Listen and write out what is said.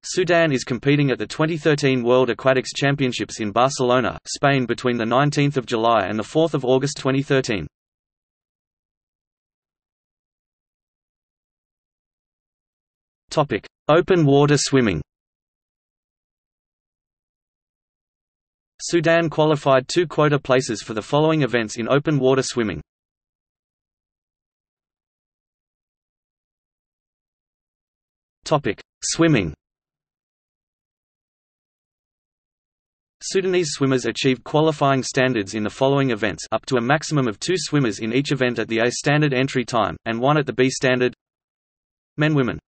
Sudan is competing at the 2013 World Aquatics Championships in Barcelona, Spain between 19 July and 4 August 2013. Open water swimming. Sudan qualified 2 quota places for the following events in open water swimming. Swimming. Sudanese swimmers achieved qualifying standards in the following events, up to a maximum of 2 swimmers in each event at the A standard entry time, and 1 at the B standard. Men, women.